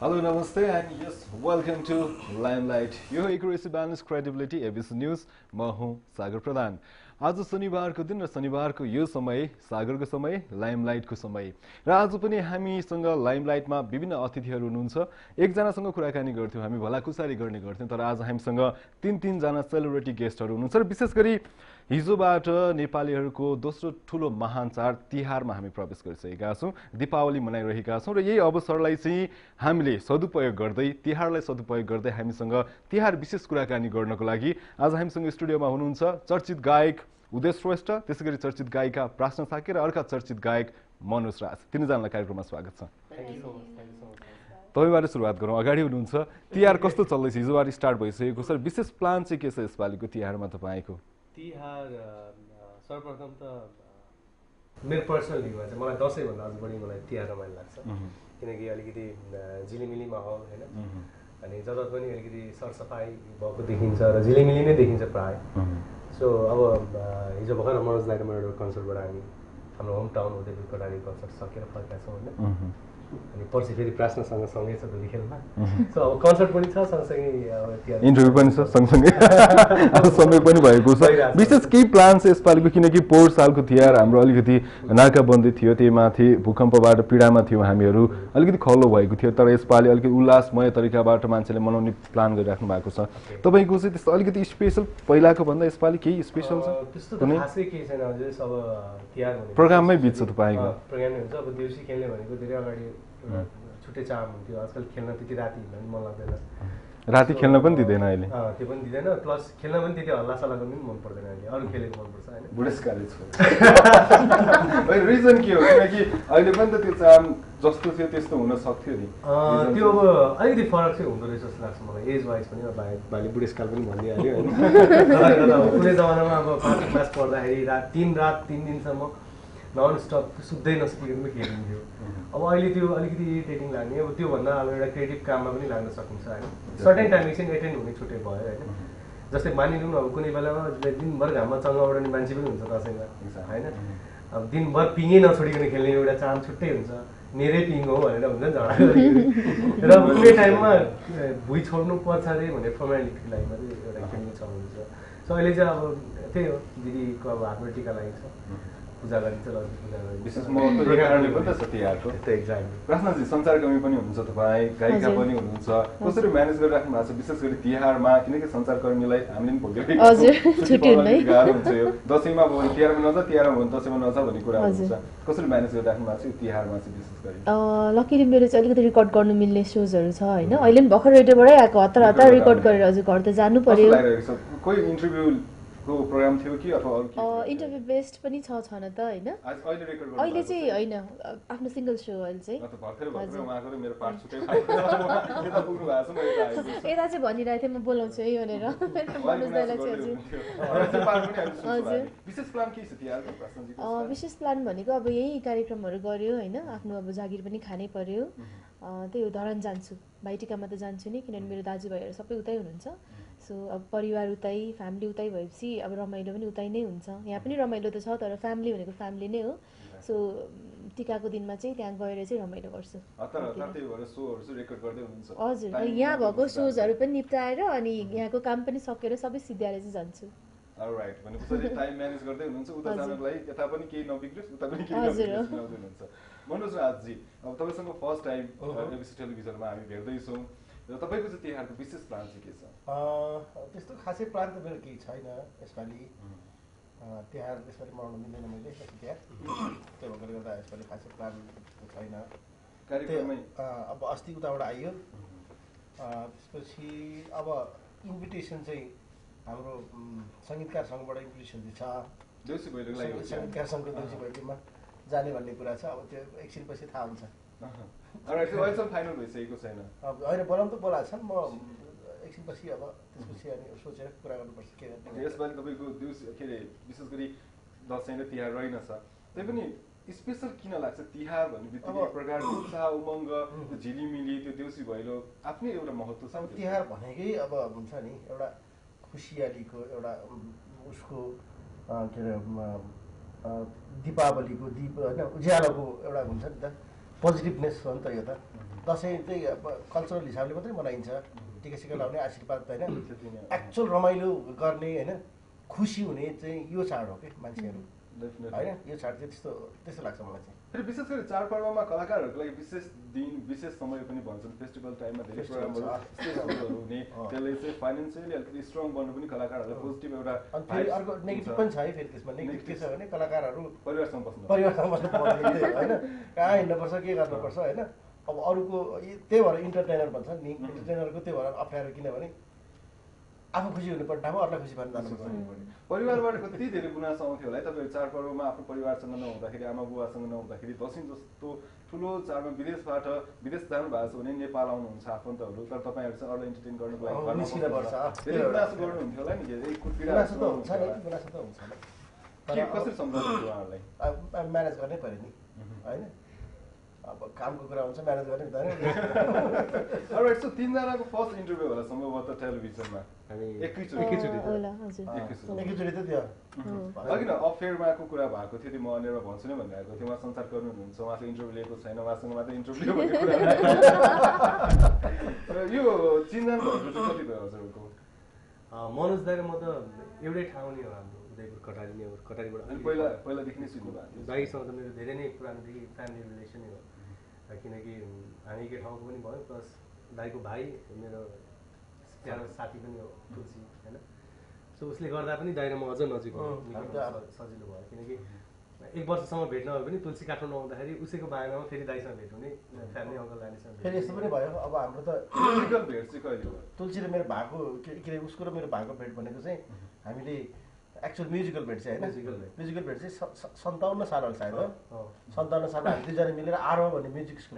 Hello, namaste, and yes, welcome to Limelight. यो accuracy balance credibility ABC news म हुँ सागर प्रधान। आज शनिबारको दिन र शनिबारको यो समय सागरको समय लाइमलाइटको समय र आज पनि हामीसँग लाइमलाइटमा विभिन्न अतिथिहरू हुनुहुन्छ। एकजनासँग कुराकानी गर्थ्यौं, हामी भलाकुसारी गर्ने गर्थ्यौं, तर आज हामीसँग तीन जना सेलिब्रिटी गेस्टहरू हुनुहुन्छ र विशेष गरी हिजोबाट नेपालीहरूको दोस्रो ठूलो महान चाड तिहारमा हामी प्रवेश गरिसकेका छौं, दीपावली मनाइरहेका छौं र यही अवसरलाई चाहिँ हामीले सदुपयोग गर्दै तिहारलाई सदुपयोग गर्दै हामीसँग तिहार विशेष कुराकानी गर्नको लागि आज हामीसँग स्टुडियोमा हुनुहुन्छ चर्चित गायक उदेश श्रेष्ठ, त्यसैगरी चर्चित गायिका प्रश्न शाक्य र अर्का चर्चित गायक मनोज राज। तीनजनालाई कार्यक्रममा स्वागत छ। तपाईबाट सुरुवात गरौँ। अगाडि हुनुहुन्छ, तिहार कस्तो चल्दैछ? हिजोबाट स्टार्ट भइसकेको छ, विशेष प्लान चाहिँ के छ यसपालिको तिहारमा तपाईको? तिहार सर्वप्रथम त मेरो पर्सनल भ्यूमा चाहिँ मलाई दसैँ भन्दा अझ बढी मलाई तिहार रमाइलो लाग्छ, किनकि अलिकति झिलिमिली माहौल हैन, अनि जता पनि अलिकति सरसफाइ भएको देखिन्छ र झिलिमिली नै देखिन्छ प्राय। सो अब हिजो भर्खर मनोज दाइको मेरो कन्सर्टबाट हामी हाम्रो होम टाउन उदयपुर कटारी कन्सर्ट सकेर फर्केका छौँ होइन, अनि पर्सि फेरि प्राश्नसँग सँगै छ दुई खेलमा। सो अब कन्सर्ट पनि छ, सँगसँगै इन्टरभ्यू पनि छ, सँगसँगै समय पनि भएको छ। विशेष केही प्लान छ यसपालिको? किनकि पोहोर सालको तिहार हाम्रो अलिकति नाकाबन्दी थियो, त्यही माथि भूकम्पबाट पीडामा थियौँ हामीहरू, अलिकति खल्लो भएको थियो, तर यसपालि अलिकति उल्लासमय तरिकाबाट मान्छेले मनाउने प्लान गरिराख्नु भएको छ। तपाईँको चाहिँ त्यस्तो अलिकति स्पेसल पहिलाको भन्दा यसपालि केही स्पेसल छ? त्यस्तो त खासै केही छैन, अझै अब तिहार भनेको प्रोग्राममै बित्छ तपाईँको? प्रोग्राममै हुन्छ। अब देउसी खेल्ने भनेको धेरै अगाडि छुट्टै चाम हुन्थ्यो, आजकल खेल्न त्यति राति हिँड्न पनि मन लाग्दैन, राति खेल्न पनि दिँदैन अहिले, त्यो पनि दिँदैन, प्लस खेल्न पनि त्यति हल्लासल्ला गर्नु पनि मन पर्दैन अहिले, अरू खेलेको मनपर्छ होइन। बुढेसकाले रिजन के हो? किनकि अहिले पनि त त्यो चाम जस्तो थियो त्यस्तो हुन सक्थ्यो नि, त्यो अब अलिकति फरक चाहिँ हुँदो रहेछ जस्तो लाग्छ मलाई, एज वाइज पनि। अब भाइले बुढेसकाल पनि भनिदिइहाल्यो होइन। कुनै जमानामा अब 5 क्लास पढ्दाखेरि रात 3 दिनसम्म नन स्टप सुत्दै नसुतिकन खेलिन्थ्यो। अब अहिले त्यो अलिकति इरिटेटिङ लाग्ने, अब त्योभन्दा अब एउटा क्रिएटिभ काममा पनि लाग्न सकिन्छ होइन। सर्टेन टाइम एकछिन एटेन्ड हुने छुट्टै भयो होइन। जस्तै मानिलिउँ अब कुनै बेलामा दिनभर घाममा चङ्गा उडाउने मान्छे पनि हुन्छ दसैँमा होइन, अब दिनभर पिङै नछोडिकन खेल्ने एउटा चाम छुट्टै हुन्छ, मेरै पिङ हो भनेर हुन्छ नि झगडा गरिकन। र कुनै टाइममा भुइँ छोड्नु पर्छ अरे भनेर फर्मालिटीको लागि मात्रै एउटा खेल्ने चलन हुन्छ। सो अहिले चाहिँ अब त्यही हो, दिदीको अब हातमा टिका लागेको छ, पूजा गरिन्छ, लक्ष्मी पूजा गरिन्छ, विशेष महत्त्व यो कारणले पनि त छ तिहारको। एक्ज्याक्टली। प्रश्नजी, सञ्चारकर्मी पनि हुनुहुन्छ तपाईँ, गायिका पनि हुनुहुन्छ, कसरी म्यानेज गरिराख्नु भएको छ विशेष गरी तिहारमा? किनकि सञ्चारकर्मीलाई हामीले पनि भोलिरहेको गाह्रो हुन्छ, यो दसैँमा भयो तिहारमा नजा, तिहारमा भयो दसैँमा नजा भन्ने कुरा हुन्छ, कसरी म्यानेज गरिराख्नु भएको छ यो तिहारमा चाहिँ विशेष गरी? लकिली मेरो चाहिँ अलिकति रेकर्ड गर्नु मिल्ने सोजहरू छ होइन, अहिले पनि भर्खर रेडियोबाटै आएको, हतार रेकर्ड गरेर हजुर घर त जानु पर्यो। कोही इन्टरभ्यू को प्रोग्राम थियो कि अथवा अरु इन्टरभ्यु बेस्ड पनि छन त हैन, अहिले चाहिँ हैन, आफ्नो सिंगल शो अहिले चाहिँ मेरो पार्ट छुट्टै यता पुग्नु भएको छ, यता चाहिँ भनिरहेको थिएँ म बोलाउँछु है भनेर मनोज दाइलाई चाहिँ हजुर। विशेष प्लान के छ तिहारको प्रश्नजी? विशेष प्लान भनेको अब यही कार्यक्रमहरू गर्यो हैन, आफ्नो अब जागिर पनि खानै पर्यो, त्यही हो। धरान जान्छु, भाइटिकामा त जान्छु नि, किनभने मेरो दाजुभाइहरू सबै उतै हुनुहुन्छ। सो अब परिवार उतै, फ्यामिली उतै भएपछि अब रमाइलो पनि उतै नै हुन्छ। यहाँ पनि रमाइलो त छ, तर फ्यामिली भनेको फ्यामिली नै हो। सो टिकाको दिनमा चाहिँ त्यहाँ गएर चाहिँ रमाइलो गर्छु। हजुर, यहाँ भएको सोजहरू पनि निप्टाएर अनि यहाँको काम पनि सकेर सबै सिद्ध्याएर चाहिँ जान्छु। अलराइट, भनेपछि टाइम म्यानेज गर्दै हुनुहुन्छ, उता जानको लागि यता पनि केही नबिग्रियोस्, उता पनि केही नबिग्रियोस् हुनुहुन्छ। मनोज राजजी, अब तपाईसँग फर्स्ट टाइम एबीसी टेलिभिजनमा हामी भेट्दैछौँ र तपाईँको चाहिँ तिहारको विशेष प्लान चाहिँ के छ? त्यस्तो खासै प्लान त मेरो केही छैन यसपालि। तिहार यसपालि मनाउनु मिल्दैन मैले तिहार, त्यो भएकोले गर्दा यसपालि खासै प्लान छैन। कार्यक्रममै अब अस्ति उताबाट आइयो, त्यसपछि अब इन्भिटेसन चाहिँ हाम्रो सङ्गीतकार सङ्घबाट इन्भिटेसन चाहिँ छ, देउसी भैलोको लागि सङ्गीतकार सङ्घको देउसी भैलोमा जाने भन्ने कुरा छ। अब त्यो एकछिन पछि थाहा हुन्छ। फाइनल भइसकेको छैन? अब होइन, बोलाउनु त बोलाएको छ, म एकछिन पछि अब त्यसपछि अनि सोचेर कुरा गर्नुपर्छ के गर्ने। यसपालि तपाईँको देउसी के अरे विशेष गरी दसैँ र तिहार रहेनछ, त्यही पनि स्पेसल किन लाग्छ तिहार भन्ने बित्तिकै प्रकारको उत्साह उमङ्ग झिलिमिली त्यो देउसी भैलो आफ्नै एउटा महत्त्व छ। तिहार भनेकै अब हुन्छ नि एउटा खुसियालीको एउटा उसको के अरे दीपावलीको दीप होइन, उज्यालोको एउटा हुन्छ नि त, पोजिटिभनेस हो नि त यो त दसैँ चाहिँ अब कल्चरल हिसाबले मात्रै मनाइन्छ टिका सिका लाउने आशीर्वाद होइन एक्चुअल रमाइलो गर्ने होइन खुसी हुने चाहिँ यो चाड हो कि मान्छेहरू होइन यो चाड चाहिँ त्यस्तो लाग्छ मलाई चाहिँ फेरि विशेष गरी चाडपर्वमा कलाकारहरूको लागि विशेष दिन विशेष समय पनि भन्छन् फेस्टिभल टाइममा धेरै प्रोग्रामहरू हुने त्यसले चाहिँ फाइनेन्सियली अलिकति स्ट्रङ बन्नु पनि कलाकारहरूलाई पोजिटिभ एउटा अनि फेरि अर्को नेगेटिभ पनि छ है फेरि त्यसमा नेगेटिभ के छ भने कलाकारहरू परिवारसँग बस्नु पर्ने होइन कहाँ हिँड्नुपर्छ के गर्नुपर्छ होइन अब अरूको त्यही भएर इन्टरटेनर भन्छ नि इन्टरटेनरको त्यही भएर अप्ठ्यारो किनभने आफू खुसी हुनुपर्ने ठाउँमा अरूलाई खुसी पार्नु जानुपर्छ परिवारबाट कति धेरै गुनासो आउँथ्यो होला है तपाईँहरू चाडपर्वमा आफ्नो परिवारसँग नहुँदाखेरि आमा बुवासँग नहुँदाखेरि दसैँ जस्तो ठुलो चाडमा विदेश जानु भएको छ भने नेपाल आउनुहुन्छ आफन्तहरू तर तपाईँहरू चाहिँ अरूलाई इन्टरटेन गर्नुको लागि निस्किन पर्छ धेरै गुनासो गर्नुहुन्थ्यो होला नि गुनासो त हुन्छ नि गुनासो त हुन्छ कसरी सम्झाउनुहुन्छ उहाँहरूलाई अब म्यानेज गर्नै पऱ्यो नि होइन अब कामको कुरा हुन्छ म्यानेज गर्ने अलराइट सो तीनजनाको फर्स्ट इन्टरभ्यू होला सम्भवतः टेलिभिजनमा एकैचोटि त त्यो अघि न अफेयरमाको कुरा भएको थियो म अनेरमा भन्छु नै भनिरहेको थिएँ उहाँ संसार गर्नु हुनुहुन्छ उहाँले इन्टरभ्यू लिएको छैन उहाँसँग मात्रै इन्टरभ्यू भन्ने कुरा यो चिन्जान भएको चाहिँ कति भयो हजुरको मनोज दाइ र म त एउटै ठाउँ नै हो हाम्रो उदयपुर कटारी नै हो कटारीबाट अनि पहिलादेखि नै चिन्नु भएको थियो दाइसँग त मेरो धेरै नै पुरानोदेखि फ्यामिली रिलेसनै हो किनकि हामी एकै ठाउँको पनि भयो प्लस दाइको भाइ मेरो प्यारो साथी पनि हो तुलसी होइन सो उसले गर्दा पनि दाइ र म अझ नजिक सजिलो भयो किनकि एक वर्षसम्म भेट नभए पनि तुलसी काठमाडौँ आउँदाखेरि उसैको बारेमा फेरि दाइसँग भेट हुने फ्यामिली अङ्कल लानेसँग फेरि यस्तो पनि भयो अब हाम्रो त भेट चाहिँ कहिले भयो तुलसी र मेरो भएको के उसको र मेरो भएको भेट भनेको चाहिँ हामीले एक्चुअल म्युजिकल भेट चाहिँ होइन म्युजिकल भेट चाहिँ 57 साल होला सायद हो 57 सालमा हामी दुईजना मिलेर आरो भन्ने म्युजिक स्कुल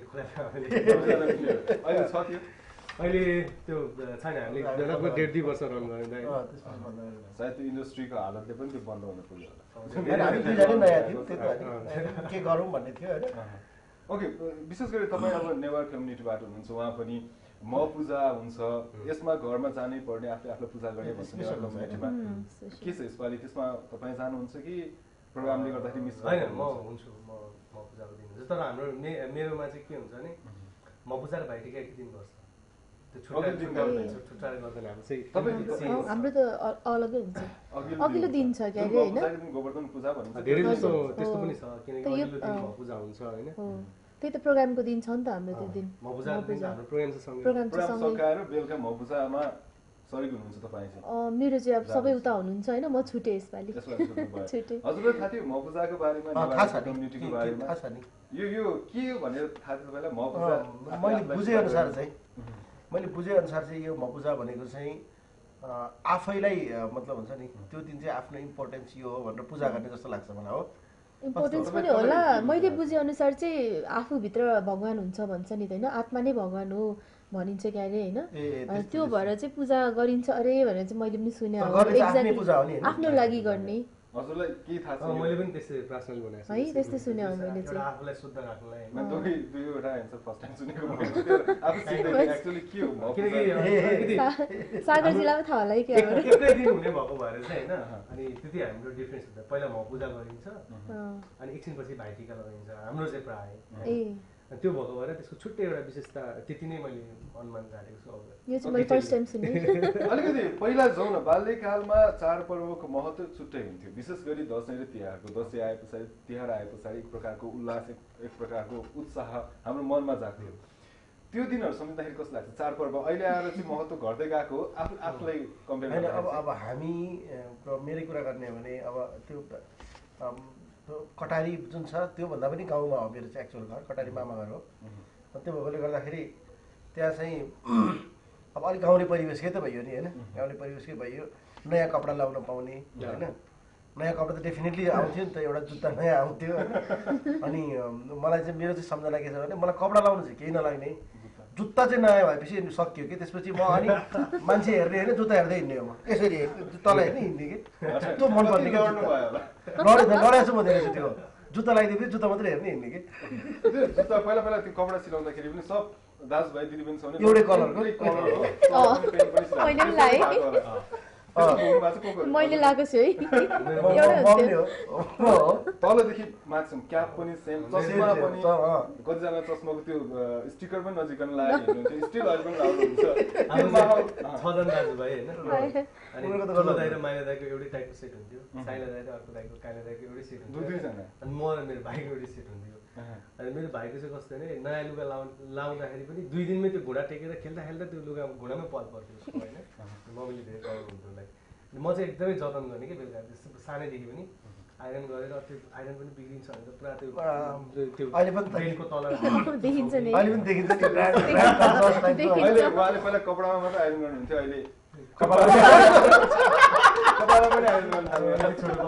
अहिले त्यो छैन हामीले लगभग 1.5 वर्ष रन गऱ्यौँ सायद त्यो इन्डस्ट्रीको हालतले पनि त्यो बन्द हुन पुग्यो होला हामी दुईजना नयाँ थियौँ त्यही त के गरौँ भन्ने थियो होइन ओके विशेष गरी तपाईँ अब नेवार कम्युनिटीबाट हुनुहुन्छ उहाँ पनि म पूजा हुन्छ यसमा घरमा जानै पर्ने आफूले आफूलाई पूजा गर्ने भन्छ नेवार कम्युनिटीमा के छ यसपालि त्यसमा तपाईँ जानुहुन्छ कि प्रोग्रामले गर्दाखेरि मिस होइन म हुन्छु म पूजाको दिन हुन्छ तर हाम्रो मेरोमा चाहिँ के हुन्छ भने म पूजा र भाइटिका एक दिन गर्छ हाम्रो त अलगै हुन्छ अघिल्लो दिन छ क्या होइन गोवर्धन पूजा भन्छ धेरै जस्तो त्यस्तो पनि छ किनकि अघिल्लो दिन पूजा हुन्छ होइन त्यही त प्रोग्रामको दिन छ नि त हाम्रो त्यो दिन प्रोग्राम सकाएर बेलुका म पूजामा सरिक हुनुहुन्छ तपाईँ चाहिँ मेरो चाहिँ अब सबै उता हुनुहुन्छ होइन म छुटेँ यसपालि छुटेँ हजुरलाई थाहा थियो म पूजाको बारेमा कम्युनिटीको बारेमा यो के हो भनेर थाहा थियो तपाईँलाई म पूजा मैले बुझे अनुसार चाहिँ यो मपूजा भनेको चाहिँ आफैलाई मतलब हुन्छ नि त्यो दिन चाहिँ आफ्नो इम्पोर्टेन्स यो हो भनेर पूजा गर्ने जस्तो लाग्छ मलाई हो इम्पोर्टेन्स पनि होला मैले बुझे अनुसार चाहिँ आफूभित्र भगवान हुन्छ भन्छ नि त होइन आत्मा नै भगवान हो भनिन्छ क्या अरे होइन त्यो भएर चाहिँ पूजा गरिन्छ अरे भनेर चाहिँ मैले पनि सुने आफ्नो लागि गर्ने हजुरलाई के थाहा छ मैले पनि त्यस्तै पर्सनली भनेको छु है त्यस्तै सुने हो मैले चाहिँ आफूलाई शुद्ध राख्नलाई दुईवटा आन्सर फर्स्ट टाइम सुनेको आफू एक्चुअली के हो किनकि सागरजीलाई थाहा होला है के एकै दिन हुने भएको भएर चाहिँ होइन अनि त्यति हाम्रो डिफ्रेन्स हुन्छ पहिला म पूजा गरिन्छ अनि एकछिनपछि भाइटिका लगाइन्छ हाम्रो चाहिँ प्राय त्यो भएको भएर त्यसको छुट्टै एउटा विशेषता त्यति नै मैले अनुमान गाडेको छु यो चाहिँ मैले फर्स्ट टाइम सुने अलिकति पहिला जाउँ न बाल्यकालमा चाडपर्वको महत्त्व छुट्टै हुन्थ्यो विशेष गरी दसैँ र तिहारको दसैँ आए पछाडि तिहार आए पछाडि एक प्रकारको उल्लास एक प्रकारको उत्साह हाम्रो मनमा जाग्थ्यो त्यो दिनहरू सम्झिँदाखेरि कस्तो लाग्छ चाडपर्व अहिले आएर चाहिँ महत्त्व घट्दै गएको आफूलाई कम्पेयर होइन अब हामी मेरै कुरा गर्ने हो भने अब त्यो कटारी जुन छ त्योभन्दा पनि गाउँमा हो मेरो चाहिँ एक्चुअल घर कटारी मामा घर हो त्यो भएकोले गर्दाखेरि त्यहाँ चाहिँ अब अलिक गाउँले परिवेशकै त भयो नि होइन गाउँले परिवेशकै भयो नयाँ कपडा लाउन पाउने होइन नयाँ कपडा त डेफिनेटली आउँथ्यो नि त एउटा जुत्ता नयाँ आउँथ्यो होइन अनि मलाई चाहिँ मेरो चाहिँ सम्झना के छ भने मलाई कपडा लाउनु चाहिँ केही नलाग्ने जुत्ता चाहिँ नयाँ भएपछि सक्यो कि त्यसपछि म अनि मान्छे हेर्ने होइन जुत्ता हेर्दै हिँड्ने हो म यसरी जुत्तालाई हेर्ने हिँड्ने कि त्यो मनपर्ने लडेको छु म धेरै छु त्यो जुत्ता लगाइदिएपछि जुत्ता मात्रै हेर्ने हिँड्ने कि जुत्ता पहिला त्यो कपडा सिलाउँदाखेरि पनि सब दाजुभाइ दिदीबहिनी एउटै कलरको मैले लगाएको छु है मम्मी हो तलदेखि माथिसम्म क्याप पनि सेम चस्मा पनि कतिजना चस्माको त्यो स्टिकर पनि नजिकन लागेको हुनुहुन्थ्यो स्टिल अहिले पनि लाउनुहुन्छ छजना दाजुभाइ होइन अनि ठुलो दाइ र माइला दाइको एउटै टाइपको सेट हुन्थ्यो साइला दाइ र अर्को दाइको काइला दाइको एउटै सेट हुन्थ्यो दुईजना अनि म र मेरो भाइको एउटै सेट हुन्थ्यो अनि मेरो भाइको चाहिँ कस्तो भने नयाँ लुगा लाउँदाखेरि पनि 2 दिनमै त्यो घुँडा टेकेर खेल्दा खेल्दा त्यो लुगा घुँडामै पल पर्थ्यो उसको होइन मम्मीले धेरै कराउनु हुन्थ्यो उसलाई म चाहिँ एकदमै जतन गर्ने कि बेलुका त्यस्तो सानैदेखि पनि आइरन गरेर त्यो आइरन पनि बिग्रिन्छ भनेर पुरा त्यो अहिले पनि ब्रेनको तल देखिन्छ नि अहिले पनि देखिन्छ नि अहिले उहाँले पहिला कपडामा मात्रै आइरन गर्नुहुन्थ्यो अहिले कपडामा पनि आइरन गर्नु थाल्नु छोटो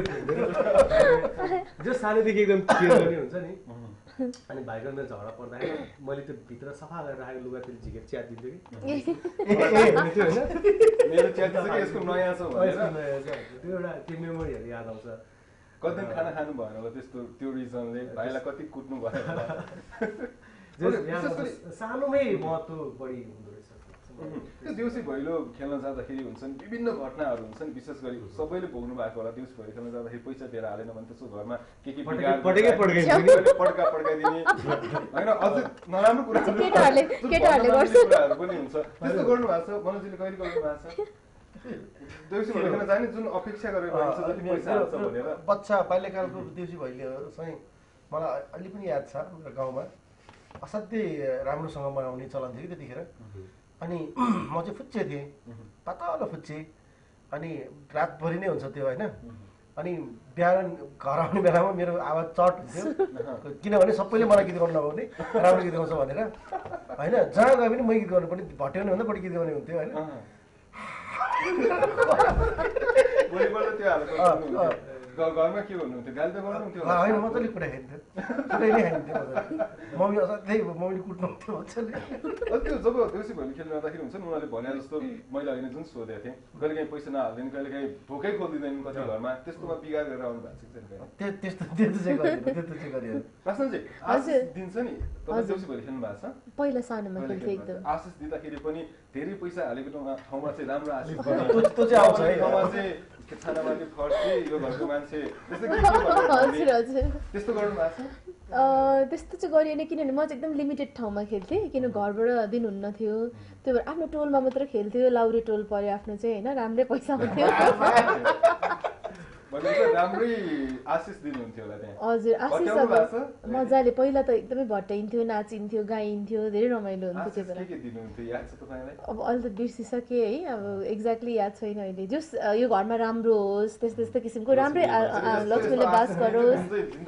जो सानैदेखि एकदम केयर गर्ने हुन्छ नि अनि भाइको मेरो झगडा पर्दाखेरि मैले त्यो भित्र सफा गरेर राखेको लुगा त्यसले झिकेर च्यात दिन्थ्यो कि मेरो च्यात चाहिँ यसको नयाँ छ भनेर त्यो एउटा त्यो मेमोरीहरू याद आउँछ कति दिन खाना खानु भएन होला त्यस्तो त्यो रिजनले भाइलाई कति कुट्नु भयो सानोमै महत्त्व बढी हुँदो रहेछ त्यो देउसी भैलो खेल्न जाँदाखेरि हुन्छन् विभिन्न घटनाहरू हुन्छन् विशेष गरी सबैले भोग्नु भएको होला देउसी भैलो खेल्न जाँदाखेरि पैसा दिएर हालेन भने त्यसको घरमा के पड्का पड्काइदिने होइन अझै नराम्रो कुराहरू पनि हुन्छ त्यस्तो गर्नु भएको छ मनोजीले कहिले गर्नु भएको छ देउसी भैलो खेल्न जाने जुन अपेक्षा गरेर पैसा हाल्छ भनेर बच्चा बाल्यकालको देउसी भैलो चाहिँ मलाई अहिले पनि याद छ मेरो गाउँमा असाध्यै राम्रोसँग मनाउने चलन थियो त्यतिखेर अनि म चाहिँ फुच्चे थिएँ पातलो फुच्चे अनि रातभरि नै हुन्छ त्यो होइन अनि बिहान घर आउने बेलामा मेरो आवाज चट हुन्थ्यो किनभने सबैले मलाई गीत गाउनु नगाउने राम्रो गीत गाउँछ भनेर होइन जहाँ गए पनि मै गीत गर्नुपर्ने भट्याउने भन्दा बढी गीत गाउने हुन्थ्यो होइन घरमा के भन्नुहुन्थ्यो गाली त गर्नुहुन्थ्यो होइन मजाले कुरा खाइन्थ्यो कुरै नै खाइन्थ्यो मम्मी असाध्यै मम्मीले कुट्नुहुन्थ्यो मजाले त्यो जब देउसी भैलो खेल्न जाँदाखेरि हुन्छ नि उनीहरूले भने जस्तो मैले अहिले जुन सोधेको थिएँ कहिले काहीँ पैसा नहाल्दैन कहिले काहीँ भोकै खोलिदिँदैन कति घरमा त्यस्तोमा बिगार गरेर आउनु भएको छ त्यस्तो चाहिँ गरियो प्रश्नजी आशिष दिन्छ नि तपाईँ देउसी भैलो खेल्नु भएको छ पहिला सानोमा खेल्थेँ एकदम आशिष दिँदाखेरि पनि धेरै पैसा हालेको ठाउँमा चाहिँ राम्रो आशिष त्यो चाहिँ आउँछ है छानामाथि फर्सी यो घरको मान्छे त्यस्तो त्यस्तो गर्नु भएको छ त्यस्तो चाहिँ गरिएन किनभने म चाहिँ एकदम लिमिटेड ठाउँमा खेल्थेँ किन घरबाट दिनुहुन्न थियो त्यही भएर आफ्नो टोलमा मात्र खेल्थ्यो लाउरे टोल पऱ्यो आफ्नो चाहिँ होइन राम्रै पैसा हुन्थ्यो राम्रै आशिष दिनुहुन्थ्यो होला त्यहाँ हजुर आशिष अब मजाले पहिला त एकदमै भट्टाइन्थ्यो नाचिन्थ्यो गाइन्थ्यो धेरै रमाइलो हुन्थ्यो त्यो बेला अब अहिले त बिर्सिसकेँ है अब एक्ज्याक्टली याद छैन अहिले जस यो घरमा राम्रो होस् त्यस्तो त्यस्तो किसिमको राम्रै लक्ष्मीले बास गरोस्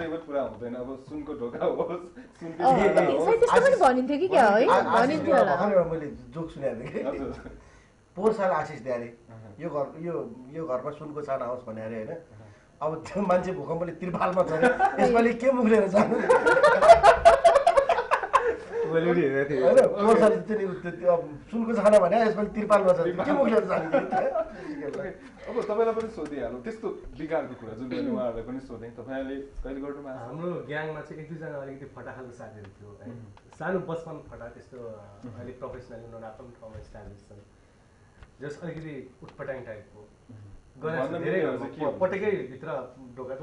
त्यस्तो पनि भनिन्थ्यो कि क्या है भनिन्थ्यो होला मैले जोक सुनेको थिएँ कि पोहोर साल आशिष दिए अरे यो घरमा सुनको छाना होस् भने अरे होइन अब त्यो मान्छे भूकम्पले त्रिपालमा छ यसपालि के मुख लिएर जानु सुनको छाना भने यसपालि त्रिपालमा छ के मुख लिएर जानु अब तपाईँलाई पनि सोधिहाल्नु त्यस्तो बिगारको कुरा जुन मैले उहाँहरूलाई पनि सोधेँ तपाईँले कहिले गर्नुभएको हाम्रो ग्याङमा चाहिँ 1-2 जना अलिकति फटा खालको साथीहरू थियो है सानो बचपन फटा त्यस्तो अहिले प्रोफेसनली उनीहरू आफ्नो ठाउँमा इस्टाब्लिस छन् जस अलिकति उटपटाङ टाइपको धेरै पटेकै भित्र ढोकाको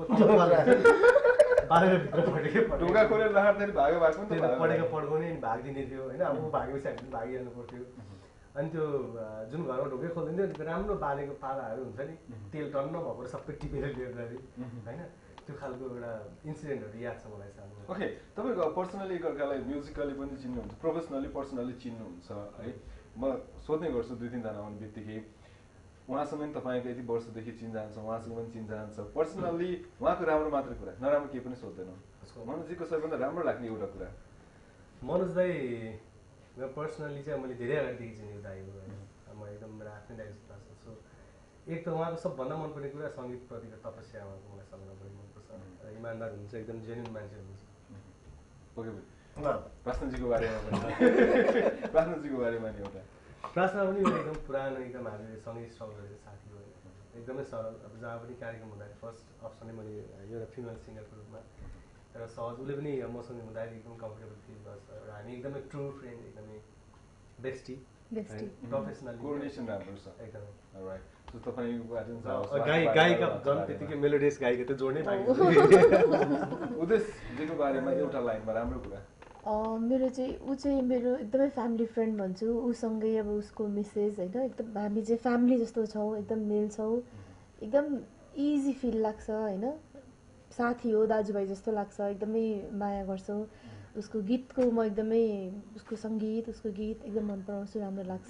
ढोका खोलेर राख्दाखेरि भागो पटेको पड्काउने अनि भागिदिने थियो होइन अब भागेपछि हामी भागिहाल्नु पर्थ्यो अनि त्यो जुन घरमा ढोकै खोलिदिन्थ्यो त्यो राम्रो बालेको पालाहरू हुन्छ नि तेल टन्न भएको सबै टिपेर लिएर होइन त्यो खालको एउटा इन्सिडेन्टहरू याद छ मलाई सानो ओके तपाईँको पर्सनली एकअर्कालाई म्युजिकली पनि चिन्नुहुन्छ प्रोफेसनली पर्सनली चिन्नुहुन्छ है म सोध्ने गर्छु 2-3 जना आउने बित्तिकै उहाँसँग पनि तपाईँको यति वर्षदेखि चिन्जान्छ उहाँसँग पनि चिन्जान्छ पर्सनल्ली उहाँको राम्रो मात्रै कुरा नराम्रो केही पनि सोध्दैनौँ मनोजीको सबैभन्दा राम्रो लाग्ने एउटा कुरा मनोज दाई म पर्सनल्ली चाहिँ मैले धेरै अगाडिदेखि चिनेको दाई हो होइन म एकदम मेरो आफ्नै दाइ जस्तो लाग्छ सो एक त उहाँको सबभन्दा मनपर्ने कुरा सङ्गीतप्रतिको तपस्या उहाँको मलाई सबभन्दा बढी मनपर्छ इमान्दार हुनुहुन्छ एकदम जेन्युन मान्छे हुनुहुन्छ ओके प्रश्नजीको बारेमा प्रश्नजीको बारेमा नि एउटा प्रार्थना पनि एकदम पुरानो एकदम हामीले सँगै स्ट्रगल गरेको साथी हो एकदमै सरल अब जहाँ पनि कार्यक्रम हुँदाखेरि फर्स्ट अप्सनै मैले एउटा फिमेल सिङ्गरको रूपमा एउटा सहज उसले पनि मसँग हुँदाखेरि एकदम कम्फर्टेबल फिल गर्छ र हामी एकदमै ट्रु फ्रेन्ड एकदमै बेस्टी प्रोफेसनल कोअर्डिनेसन राम्रो छ एकदमै राइट सो तपाईँबाट गायिका झन् त्यतिकै मेलोडियस गायिका त जोड्नै बाँकी उदेशजीको बारेमा एउटा लाइनमा राम्रो कुरा मेरो चाहिँ ऊ चाहिँ मेरो एकदमै फ्यामिली फ्रेन्ड भन्छु उसँगै अब उसको मिसेस होइन एकदम हामी चाहिँ फ्यामिली जस्तो छौँ एकदम मिल्छौँ एकदम इजी फिल लाग्छ होइन साथी हो दाजुभाइ जस्तो लाग्छ एकदमै माया गर्छौँ उसको गीतको म एकदमै उसको सङ्गीत उसको गीत एकदम मन पराउँछु राम्रो लाग्छ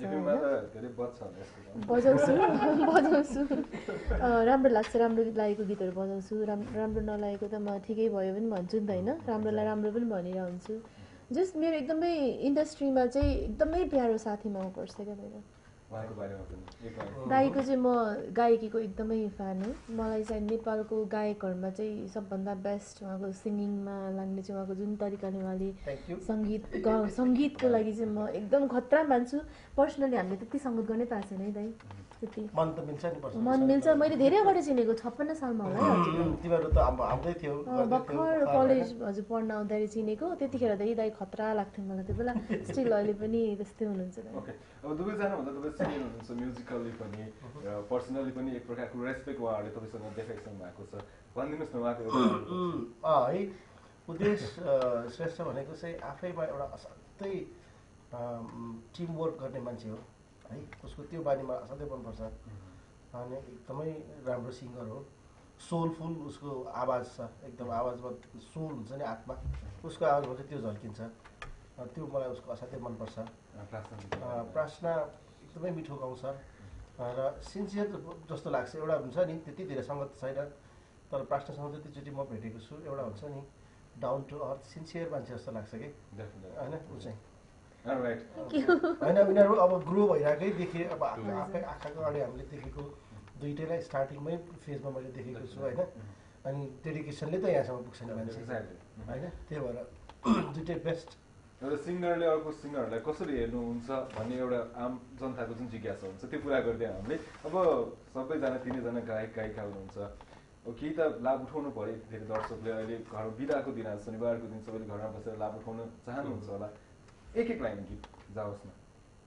बजाउँछु राम्रो लाग्छ राम्रो लागेको गीतहरू बजाउँछु राम्रो नलागेको त म ठिकै भयो पनि भन्छु नि त होइन राम्रोलाई राम्रो पनि भनेर हुन्छु जस्ट मेरो एकदमै इन्डस्ट्रीमा चाहिँ एकदमै प्यारो साथी मनपर्छ क्या मेरो दाईको चाहिँ म गायकीको एकदमै फ्यान हो मलाई चाहिँ नेपालको गायकहरूमा चाहिँ सबभन्दा बेस्ट उहाँको सिङ्गिङमा लाग्ने चाहिँ उहाँको जुन तरिकाले उहाँले सङ्गीतको लागि चाहिँ म एकदम खतरा मान्छु पर्सनली हामीले त्यति सङ्गीत गर्नै पाएको छैन है दाई त्यति मन मिल्छ मैले धेरै अगाडि चिनेको 56 सालमा होला भर्खर कलेज हजुर पढ्न आउँदाखेरि चिनेको त्यतिखेर धेरै दाई खतरा लाग्थ्यो मलाई त्यो बेला स्टिल अहिले पनि त्यस्तै हुनुहुन्छ अब दुवैजना भन्दा तपाईँ सिनियर हुनुहुन्छ म्युजिकल्ली पनि र पर्सनली पनि एक प्रकारको रेस्पेक्ट उहाँहरूले तपाईँसँग देखाइसक्नु भएको छ भनिदिनुहोस् न उहाँको है उदेश श्रेष्ठ भनेको चाहिँ आफैमा एउटा असाध्यै टिमवर्क गर्ने मान्छे हो है उसको त्यो बानीमा असाध्यै मनपर्छ अनि एकदमै राम्रो सिङ्गर हो सोलफुल उसको आवाज छ एकदम आवाजमा सोल हुन्छ नि आत्मा उसको आवाजमा चाहिँ त्यो झल्किन्छ त्यो मलाई उसको असाध्यै मनपर्छ प्रार्थना एकदमै मिठो गाउँछ र सिन्सियर जस्तो लाग्छ एउटा हुन्छ नि त्यति धेरै सङ्गत छैन तर प्रार्थनासँग जतिचोटि म भेटेको छु एउटा हुन्छ नि डाउन टु अर्थ सिन्सियर मान्छे जस्तो लाग्छ कि होइन ऊ चाहिँ होइन उनीहरू अब ग्रो भइरहेकै देखेँ अब आफै आँखाको अगाडि हामीले देखेको दुइटैलाई स्टार्टिङमै फेजमा मैले देखेको छु होइन अनि डेडिकेसनले त यहाँसम्म पुग्छ नि मान्छे होइन त्यही भएर दुइटै बेस्ट एउटा सिङ्गरले अर्को सिङ्गरहरूलाई कसरी हेर्नुहुन्छ भन्ने एउटा आम जनताको जुन जिज्ञासा हुन्छ त्यो पुरा गरिदियो हामीले अब सबैजना तिनैजना गायक गायिका हुनुहुन्छ अब केही त लाभ उठाउनु पऱ्यो धेरै दर्शकले अहिले घर बिदाको दिन आज शनिबारको दिन सबैले घरमा बसेर लाभ उठाउन चाहनुहुन्छ होला एक लाइन गीत जाओस् न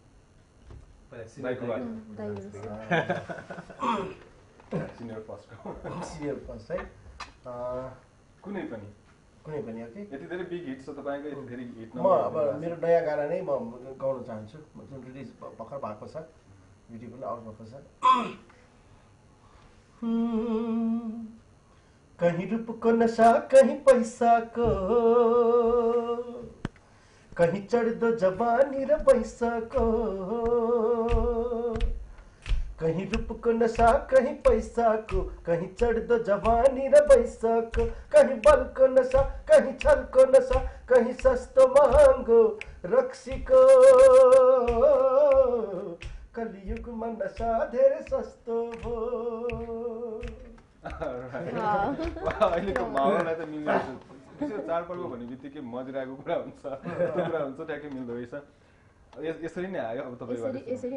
सिनियर फर्स्ट है कुनै पनि ओके यति धेरै बिग हिट छ तपाईँको यति धेरै हिट म अब मेरो नयाँ गाना नै म गाउन चाहन्छु जुन रिलिज भर्खर भएको छ भिडियो पनि आउट भएको छ कहीं रूपको नशा कहीं पैसाको कहीं चढ्दो जवानी र पैसाको कहीं रूपको नशा कहीं पैसाको कहीं चढ्दो जवानी र पैसाको कहीं बलको नशा कहीं छलको नशा कहीं सस्तो महँगो रक्सीको कलियुगमा नशा धेरै सस्तो भो अहिलेको माहौललाई त मिल्दैन चाडपर्व भन्ने बित्तिकै मदिराको कुरा हुन्छ त्यो कुरा हुन्छ ट्याक्कै मिल्दो रहेछ यसरी नै आयो अब तपाईँ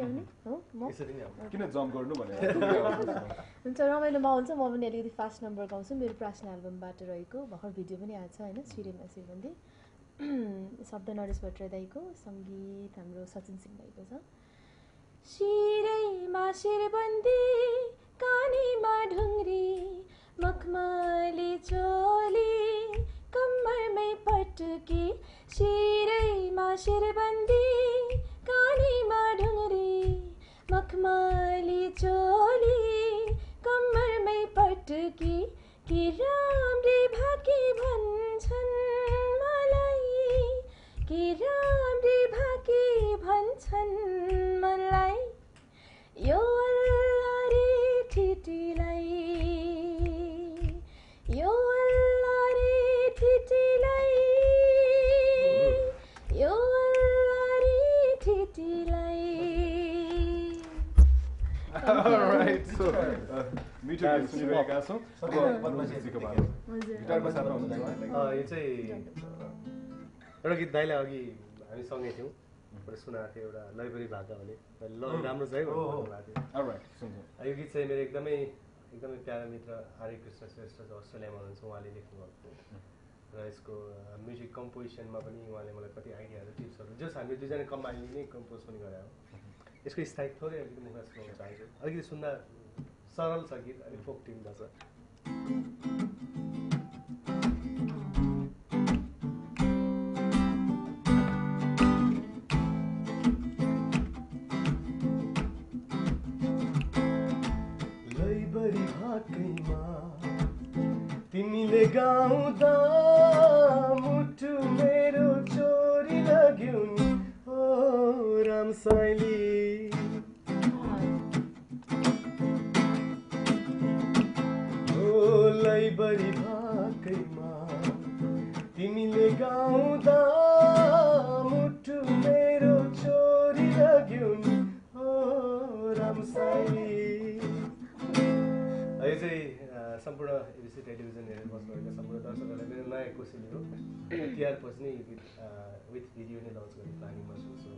किन जम्प गर्नु भनेर हुन्छ रमाइलोमा हुन्छ म पनि अलिकति फास्ट नम्बर गाउँछु मेरो प्रार्थना एल्बमबाट रहेको भर्खर भिडियो पनि आएको छ होइन शिरमा शिरबन्दी शब्द नरेश भट्टराई दाईको सङ्गीत हाम्रो सचिन सिंह दाईको छ शिरैमा शिरबन्दी कानीमा ढुङ्ग्री मखमली चोली कम्मरमै पटकी शिरैमा शिरबन्दी कानीमा ढुङ्ग्री मखमली चोली कम्मरमै पटकी कि राम्री भाकी भन्छन् मलाई कि राम्री भाकी भन्छन् मलाई यो अल्लारे ठिटीलाई यो अल्लारे ठिटीलाई यो अल्लारे ठिटीलाई Alright, so मिठो गीत सुनिरहेका छौँ गिटारमा साथमा हुनुहुन्छ यो चाहिँ एउटा गीत दाइले अघि हामी सँगै थियौँ एउटा सुनाएको थियो एउटा लैबरी भाका भने ल राम्रो छ है यो गीत चाहिँ मेरो एकदमै प्यारा मित्र हरे कृष्ण श्रेष्ठ जो अस्ट्रेलियामा हुनुहुन्छ उहाँले लेख्नुभएको र यसको म्युजिक कम्पोजिसनमा पनि उहाँले मलाई कति आइडियाहरू टिप्सहरू जस हामी दुईजना कम्बाइनली नै कम्पोज पनि गरे हो यसको स्थायित्व थोरै अलिकति मुखमा सुनाउन चाहन्छु अलिकति सुन्दा सरल छ गीत अनि फोक ट्युनमा छ लैबरी भाकैमा तिमीले गाउँदा मुटु मेरो चोरी लाग्यो नि ओ रामसाइली लैबरी भाकैमा तिमीले गाउँदा मुटु मेरो चोरी लाग्यो नि हो रामसाइली यो चाहिँ सम्पूर्ण एबिसी टेलिभिजन हेरेर बस्नुभएका सम्पूर्ण दर्शकहरूलाई मेरो नयाँ कोसिली हो तिहार पछि नै विथ भिडियो नै लन्च गर्ने प्लानिङमा छु सो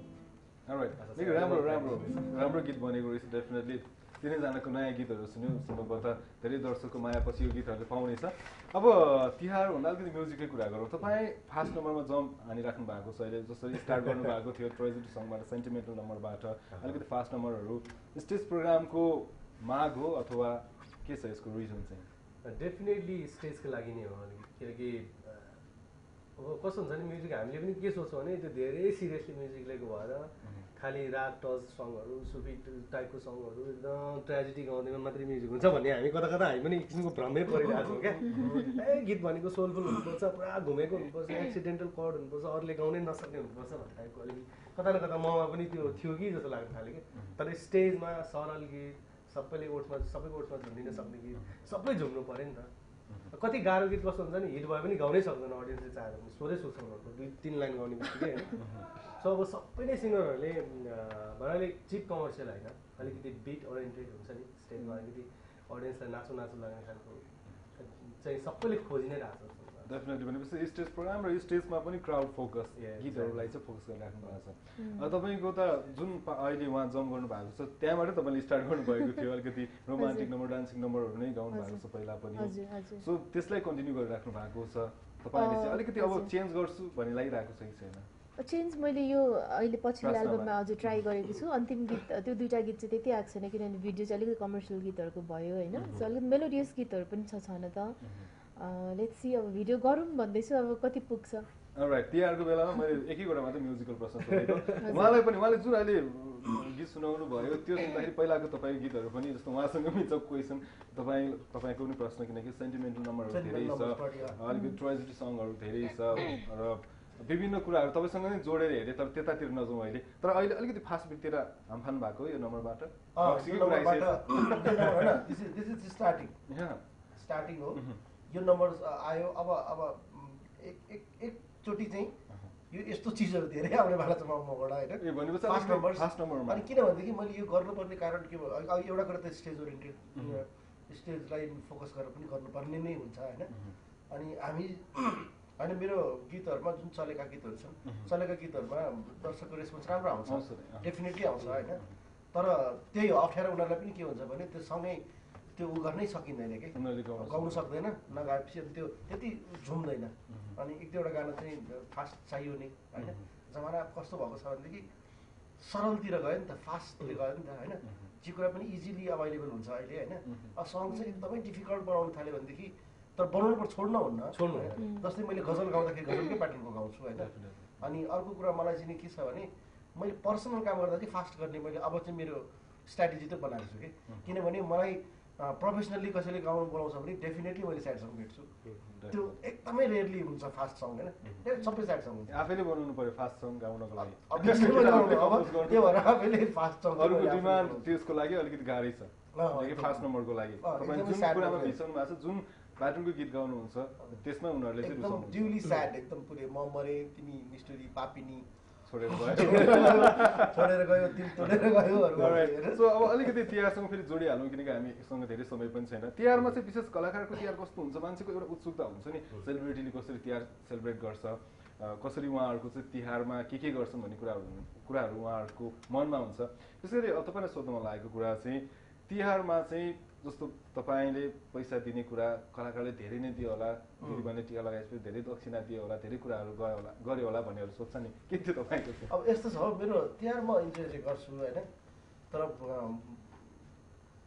राम्रो गीत बनेको रहेछ डेफिनेटली तिनैजनाको नयाँ गीतहरू सुन्यो सुन्नुपर्दा धेरै दर्शकको मायापछि यो गीतहरूले पाउनेछ अब तिहार भन्दा अलिकति म्युजिकै कुरा गरौँ तपाईँ फार्स्ट नम्बरमा जम्प हानिराख्नु भएको छ अहिले जसरी स्टार्ट गर्नुभएको थियो ट्रेजेडी सङबाट सेन्टिमेन्टल नम्बरबाट अलिकति फास्ट नम्बरहरू स्टेज प्रोग्रामको माग हो अथवा के छ यसको रिजन चाहिँ डेफिनेटली स्टेजको लागि नै हो किनकि अब कस्तो हुन्छ नि म्युजिक हामीले पनि के सोच्छौँ भने त्यो धेरै सिरियसली म्युजिक लिएको भएर खालि राग टच सङहरू सुफी टाइपको सङहरू एकदम ट्रेजेडी गाउँदैमा मात्रै म्युजिक हुन्छ भन्ने हामी कता कता हामी पनि एक किसिमको भ्रमै परिरहेको छौँ क्या ए गीत भनेको सोलफुल हुनुपर्छ पुरा घुमेको हुनुपर्छ एक्सिडेन्टल कर्ड हुनुपर्छ अरूले गाउनै नसक्ने हुनुपर्छ भन्ने टाइपको अलिकति कता न कता ममा पनि त्यो थियो कि जस्तो लाग्न थाल्यो कि तर स्टेजमा सरल गीत सबैको ओठमा झुन्डिन सक्ने गीत सबै झुम्नु पऱ्यो नि त कति गाह्रो गीत कस्तो हुन्छ नि हिट भयो पनि गाउनै सक्दैन अडियन्सले चाहेर पनि स्वरै सुक्छौँ 2-3 लाइन गाउने बित्तिकै होइन सो अब सबै नै सिङ्गरहरूले भन्नाले चिप कमर्सियल होइन अलिकति बिट ओरिएन्टेड हुन्छ नि स्टेजमा अलिकति अडियन्सलाई नाचु लाग्ने खालको चाहिँ सबैले खोजि नै रहेको छ डेफिनेटली भनेपछि स्टेज प्रोग्राम र स्टेजमा पनि क्राउड फोकस गीतहरूलाई चाहिँ फोकस गरिराख्नु भएको छ तपाईँको त जुन अहिले उहाँ जम्प गर्नु भएको छ त्यहाँबाटै तपाईँले स्टार्ट गर्नुभएको थियो अलिकति रोमान्टिक नम्बर डान्सिङ नम्बरहरू नै गाउनु भएको छ पहिला पनि सो त्यसलाई कन्टिन्यू गरिराख्नु भएको छ तपाईँले चाहिँ अलिकति अब चेन्ज गर्छु भन्ने लागिरहेको छ कि छैन चेन्ज मैले यो अहिले पछिल्लो एल्बममा हजुर ट्राई गरेको छु अन्तिम गीत त्यो दुईवटा गीत चाहिँ त्यति आएको छैन किनभने भिडियो चाहिँ अलिकति कमर्सियल गीतहरूको भयो होइन सो अलिकति मेलोडियस गीतहरू पनि छ न त लेट्स सी अब भिडियो गरौँ भन्दैछु अब कति पुग्छ राइट तिहारको बेलामा मैले एकैवटा मात्रै म्युजिकल प्रश्न सोधेको उहाँले जुन अहिले गीत सुनाउनु भयो त्यो सुन्दाखेरि पहिलाको तपाईँको गीतहरू पनि जस्तो उहाँसँग मिल्छ क्वेसन तपाईँको पनि प्रश्न किनकि सेन्टिमेन्टल नम्बरहरू धेरै छ अलिकति ट्रेजेडी सङहरू धेरै छ र विभिन्न कुराहरू तपाईँसँग नै जोडेर हेरेँ तर त्यतातिर नजाउँ अहिले तर अहिले अलिकति फास्ट बिटतिर हामफान भएको यो नम्बरबाट स्टार्टिङ हो यो नम्बर आयो अब एकचोटि चाहिँ यो यस्तो चिजहरू धेरै आउनेवाला छ मबाट होइन फास्ट नम्बर अनि किनभनेदेखि मैले यो गर्नुपर्ने कारण के भयो एउटा कुरा त स्टेज ओरिएन्टेड स्टेजलाई फोकस गरेर पनि गर्नुपर्ने नै हुन्छ होइन अनि हामी होइन मेरो गीतहरूमा जुन चलेका गीतहरू छन् चलेका गीतहरूमा दर्शकको रेस्पोन्स राम्रो आउँछ डेफिनेटली आउँछ होइन तर त्यही हो अप्ठ्यारो उनीहरूलाई पनि के हुन्छ भने त्यो सँगै त्यो उ गर्नै सकिँदैन कि गाउनु सक्दैन नगाएपछि अनि त्यो त्यति झुम्दैन अनि एक दुईवटा गाना चाहिँ फास्ट चाहियो नि होइन जमाना कस्तो भएको छ भनेदेखि सरलतिर गयो नि त फास्टले गयो नि त होइन जे कुरा पनि इजिली अभाइलेबल हुन्छ अहिले होइन अब सङ चाहिँ एकदमै डिफिकल्ट बनाउनु थाल्यो भनेदेखि तर बनाउनु पर्छ छोड्न हुन्न जस्तै मैले गजल गाउँदाखेरि गजलकै प्याटर्नको गाउँछु होइन अनि अर्को कुरा मलाई चाहिँ के छ भने मैले पर्सनल काम गर्दा चाहिँ फास्ट गर्ने मैले अब चाहिँ मेरो स्ट्राटेजी त बनाएको छु कि किनभने मलाई प्रोफेसनल्ली कसैले गाउनु बोलाउँछ भने डेफिनेटली मैले स्याड सङ भेट्छु त्यो एकदमै रेयरली हुन्छ फास्ट सङ होइन सबै स्याड सङ हुन्छ आफैले बनाउनु पर्यो फास्ट सङ गाउनको लागि त्यही भएर आफैले फास्ट सङ अरूको डिमान्ड त्यसको लागि अलिकति गाह्रै छ फास्ट नम्बरको लागि तपाईँ जुन कुरामा भिसाउनु भएको छ जुन प्याटर्नको गीत गाउनुहुन्छ त्यसमा उनीहरूले चाहिँ एकदम ड्युली स्याड एकदम पुरै म मरे तिमी मिस्टरी पापिनी छोडेर गयो तिल तोडेर गयो सो अब अलिकति तिहारसँग फेरि जोडिहालौँ किनकि हामीसँग धेरै समय पनि छैन तिहारमा चाहिँ विशेष कलाकारको तिहार कस्तो हुन्छ मान्छेको एउटा उत्सुकता हुन्छ नि सेलिब्रिटीले कसरी तिहार सेलिब्रेट गर्छ कसरी उहाँहरूको चाहिँ तिहारमा के गर्छन् भन्ने कुराहरू उहाँहरूको मनमा हुन्छ त्यसैले तपाईँलाई सोध्न मन लागेको कुरा चाहिँ तिहारमा चाहिँ जस्तो तपाईँले पैसा दिने कुरा कलाकारले धेरै नै दियो होला दिदीबहिनी टिका लगाएपछि धेरै दक्षिणा दियो होला धेरै कुराहरू गऱ्यो होला भन्नेहरू सोध्छ नि के थियो तपाईँको चाहिँ अब यस्तो छ मेरो तिहार म इन्जोय चाहिँ गर्छु होइन तर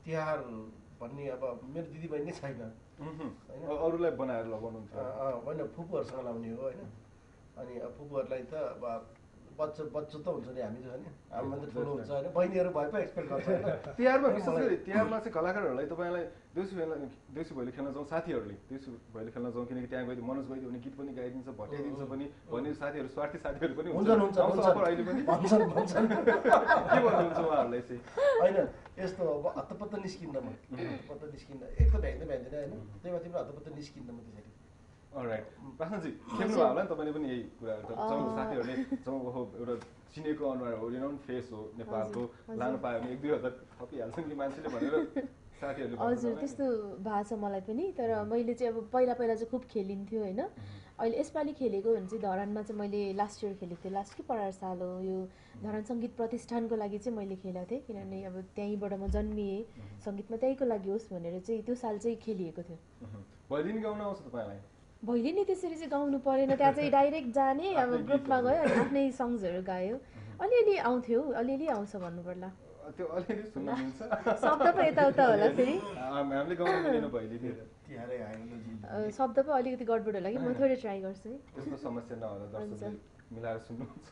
तिहार भन्ने अब मेरो दिदीबहिनी नै छैन अरूलाई बनाएर लगाउनुहुन्छ होइन फुपूहरूसँग लाउने हो होइन अनि अब फुपूहरूलाई त अब बच्चो त हुन्छ नि हामी त नि हामीमा त ठुलो हुन्छ होइन बहिनीहरू भए पो एक्सपेक्ट गर्छ तिहारमा विशेष गरी तिहारमा चाहिँ कलाकारहरूलाई तपाईँलाई देउसी भैलो खेल्न जाउँ साथीहरूले देउसी भैलो खेल्न जाउँ किनकि त्यहाँ गइदियो मनोज गइदियो भने गीत पनि गाइदिन्छ भट्याइदिन्छ पनि भन्ने साथीहरू स्वार्थी साथीहरू पनि हुन्छ अहिले पनि भन्छन् के भन्नुहुन्छ उहाँहरूलाई चाहिँ होइन यस्तो अब हत्तपत्त निस्किन्न म हत्तपत्त निस्किन्न एक त भ्याइँदैन होइन त्यही माथि पनि हत्तपत्त निस्किन्न म त्यसरी अलराइट प्रश्नजी खेल्नु भयो होला नि तपाईँले पनि यही कुराहरू त साथीहरूले एउटा चिनेको अनुहार हो रिनाउन्ड फेस हो नेपालको लानु पायो भने 1-2 हजार थपिहाल्छन् कि मान्छेले भनेर साथीहरूले हजुर त्यस्तो भएको छ मलाई पनि तर मैले चाहिँ अब पहिला चाहिँ खुब खेलिन्थ्यो होइन अहिले यसपालि खेलेको भने चाहिँ धरानमा चाहिँ मैले लास्ट इयर खेलेको थिएँ लास्ट कि परार साल हो यो धरान सङ्गीत प्रतिष्ठानको लागि चाहिँ मैले खेलेको थिएँ किनभने अब त्यहीँबाट म जन्मिएँ सङ्गीतमा त्यहीँको लागि होस् भनेर चाहिँ त्यो साल चाहिँ खेलिएको थियो भैलिनी गाउन आउँछ तपाईँलाई भैलिनी त्यसरी चाहिँ गाउनु परेन त्यहाँ चाहिँ डाइरेक्ट जाने अब ग्रुपमा गयो अनि आफ्नै सङ्ग्सहरू गायो अलिअलि आउँथ्यो अलिअलि आउँछ भन्नु पर्ला त्यो अलिअलि सुन्न मिल्छ शब्द पो यताउता होला फेरि हामीले गाउनु मिलेन भैलिनी तिहारै आयो शब्द पो अलिकति गडबड होला कि म थोरै ट्राई गर्छु है त्यस्तो समस्या नहोला दर्शकले मिलाएर सुन्नुहुन्छ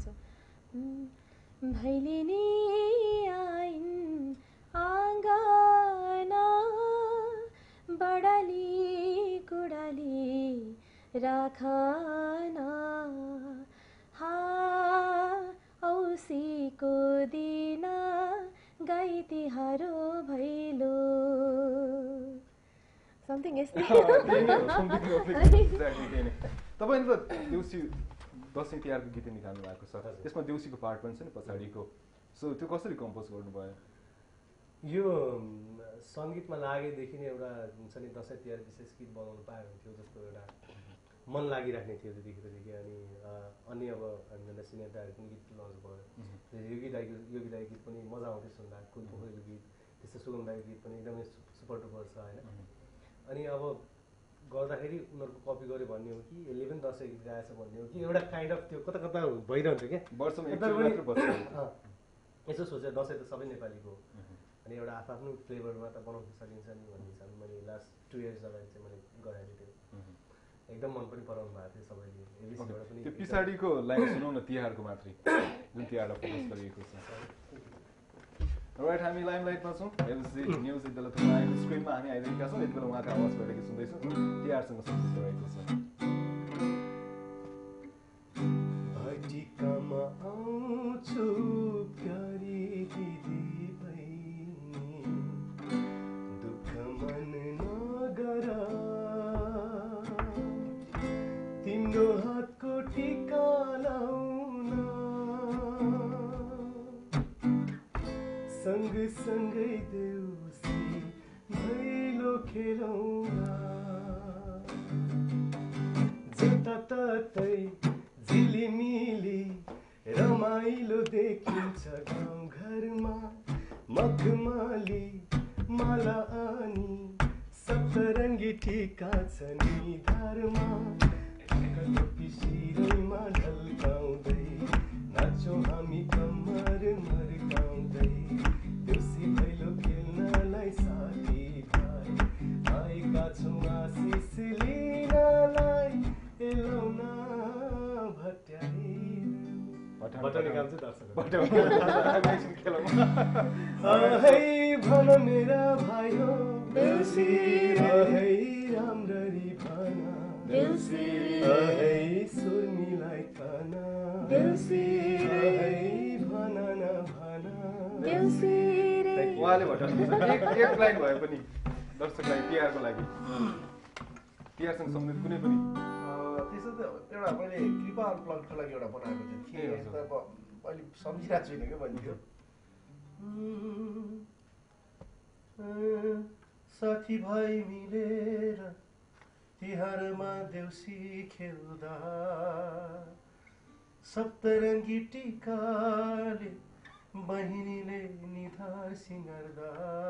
भैलिनी आइन् आँगना बडाली कुडाली राखना औसीको दिन गाई तिहारो भैलो समथिङ यस्तै तपाईँले त देउसी दसैँ तिहारको गीत निकाल्नु भएको छ त्यसमा देउसीको पार्ट पनि छ नि पछाडिको सो त्यो कसरी कम्पोज गर्नुभयो यो सङ्गीतमा लागेदेखि नै एउटा हुन्छ नि दसैँ तिहार विशेष गीत बनाउनु पायो हुन्थ्यो जस्तो एउटा मन लागिराख्ने थियो त्यतिखेरदेखि अनि अन्य अब हामीभन्दा सिनियर दाइहरू पनि गीत लन्च भयो योगी दाईको गीत पनि मजा आउँथ्यो सुन्दा कुल पोखरीको गीत त्यस्तो सुगम दाईको गीत पनि एकदमै सुपर डुपर छ होइन अनि अब गर्दाखेरि उनीहरूको कपी गर्यो भन्ने हो कि यसले पनि दसैँ गीत गाएछ भन्ने हो कि एउटा काइन्ड अफ त्यो कता कता भइरहन्थ्यो क्या वर्षमा यसो सोचेर दसैँ त सबै नेपालीको हो अनि एउटा आफ्नो फ्लेभरमा त बनाउन सकिन्छ नि भन्ने हिसाबले मैले लास्ट 2 इयर्स अगाडि चाहिँ मैले गराएको थियो एकदम मन पनि पराउनु भएको थियो सबैले एबिसीबाट पनि त्यो पछाडिको लाइन सुनौ न तिहारको मात्रै जुन तिहारलाई फोकस गरिएको छ राइट हामी लाइमलाइटमा छौँ एबिसी न्युज यति बेला स्क्रिनमा हामी आइरहेका छौँ यति बेला उहाँको आवाजबाट के सुन्दैछौँ तिहारसँग सम्बन्धित रहेको छ भटिकामा आउँछु प्यारी दिदी बहिनी दुःख मन नगर तिम्रो हातको टिका लाउन सँगसँगै देउसी भैलो खेलौँला जताततै झिलिमिली रमाइलो देखिन्छ गाउँघरमा मखमली माला अनि सप्तरङ्गी टिका छ निधारमा पिसिरैमा ढल्काउँदै नाच्छौँ हामी कम्मर मर्काउँदै देउसी भैलो खेल्नलाई साथी भाइ आएका छौँ आशिष लिनलाई एलाउन भट्याउने काम चाहिँ दर्शक भन मेरा भाइ हो देउसी राम्ररी भन देउसी सुर मिलाइकन देउसी भन न भन देउसी उहाँले भट्टाउनुहुन्छ एक लाइन भए पनि दर्शकलाई तिहारको लागि तिहारसँग सम्बन्धित कुनै पनि त्यसो त एउटा मैले कृपा अनप्लगको लागि एउटा बनाएको थिएँ के त अब अहिले सम्झिरहेको छुइनँ क्या मैले त्यो साथीभाइ मिलेर तिहारमा देउसी खेल्दा सप्तरङ्गी टिकाले बहिनीले निधार सिँगार्दा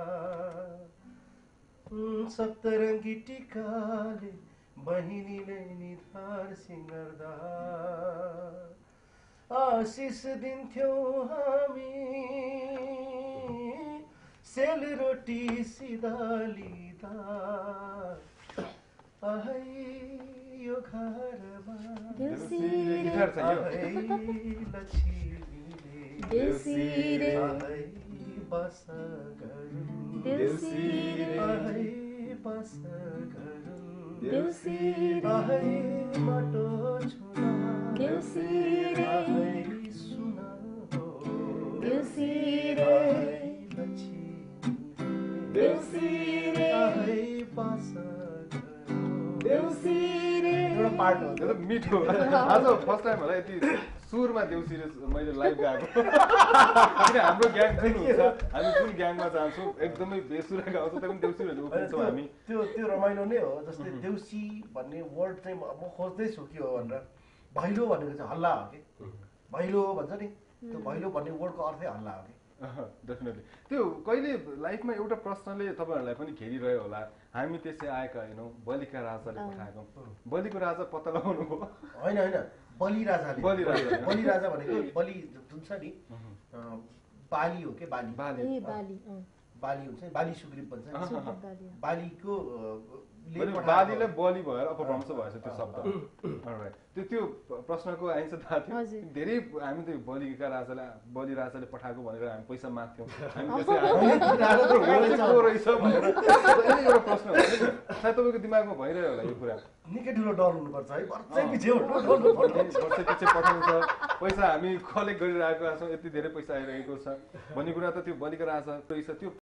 सप्तरङ्गी टिकाले बहिनीले निधार सिँगार्दा आशिष दिन्थ्यौँ हामी सेलरोटी सिधालिँदा आहै यो घरमा गिटार छ यो आहै लक्ष्मीले देउसीरे आहै बस गरौँ देउसीरे आहै बस गरौँ देउसीरे आहै माटो छुना देउसीरे आहै सुन हो देउसीरे आहै लक्ष्मी देउसीरे आहै बस गरौँ देउसीरे एउटा पार्ट हो त्यो त मिठो आज फर्स्ट टाइम होला यति सुरमा देउसी मैले लाइभ गाएको किन हाम्रो ग्याङ जुन हुन्छ हामी जुन ग्याङमा जान्छौँ एकदमै बेसुरा गाउँछौँ त्यही पनि देउसीहरू उफ्रिन्छौँ हामी त्यो रमाइलो नै हो जस्तै देउसी भन्ने वर्ड चाहिँ म खोज्दैछु के हो भनेर भैलो भनेको चाहिँ हल्ला हो कि भैलो भन्छ नि त्यो भैलो भन्ने वर्डको अर्थै हल्ला हो कि डेफिनेटली त्यो कहिले लाइफमा एउटा प्रश्नले तपाईँहरूलाई पनि घेरिरह्यो होला हामी त्यसै आएका होइनौँ बलिका राजाले पठाएको बलिको राजा पत्ता लगाउनु हो होइन बलिराजाले बलिराजा। बलिराजा भनेको बलि जुन छ नि बाली हो के बाली बाली ए बाली बाली हुन्छ नि बाली सुग्रीव भन्छ नि। सुग्रीव बाली बालीको बालीलाई बलि भएर अपभ्रंश भएछ त्यो शब्द Alright. त्यो प्रश्नको आन्सर थाहा थियो हजुर। धेरै हामी त बलिका राजाले पठाएको भनेर हामी पैसा माग्थ्यौँ हामी राजा त त्यसै को रहेछ भनेर एउटा प्रश्न हो नि। सायद तपाईँको दिमागमा भइरह्यो होला यो कुरा निकै ठुलो डर हुनुपर्छ है वर्षै पछि डर वर्ष पछि पठाउँछ पैसा हामी कलेक्ट गरिरहेको छौँ यति धेरै पैसा आइरहेको छ भन्ने कुरा त त्यो बलिका राजा रहेछ त्यो